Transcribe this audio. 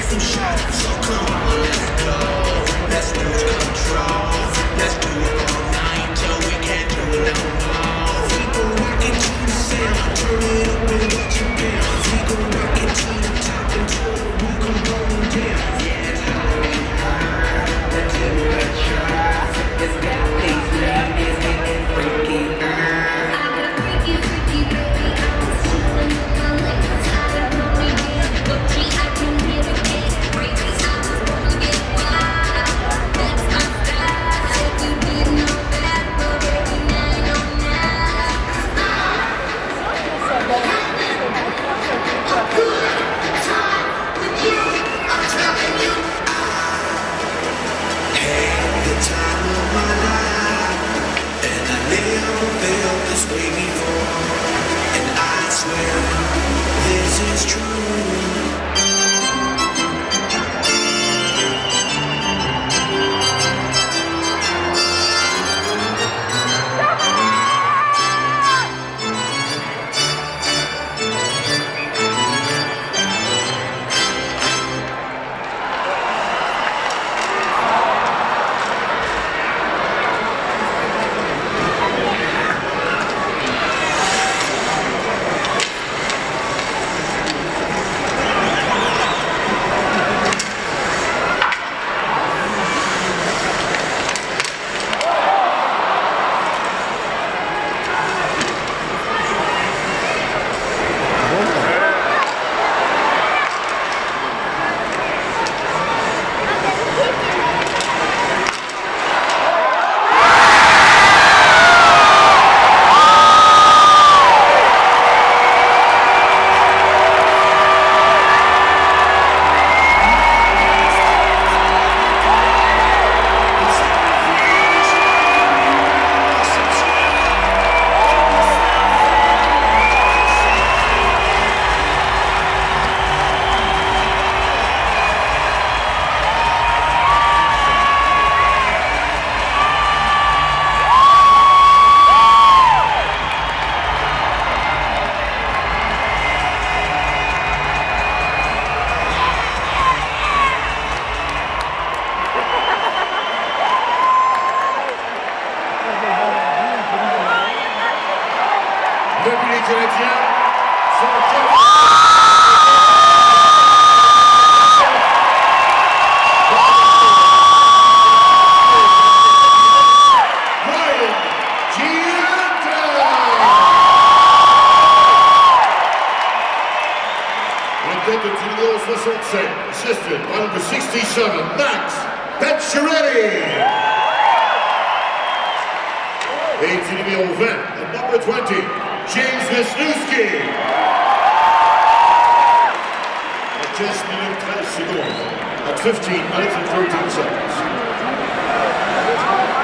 some shots. So come on, let's go. Let's lose control. Let's do it all night till we can't do it no more. We gon' rock it to the sound. Turn it up and watch it down. We gon' rock it to the top until we come going down. Yeah, it's hot in here. The temperature is got these love is getting freaky. This way before, and I swear this is true. Depuis les Canadiens, numéro 67, assisted by number 67, Max Pacioretty. Et numéro 20, at number 20, James Wisniewski. At just minute 13 secondes, at 15 minutes and 13 seconds.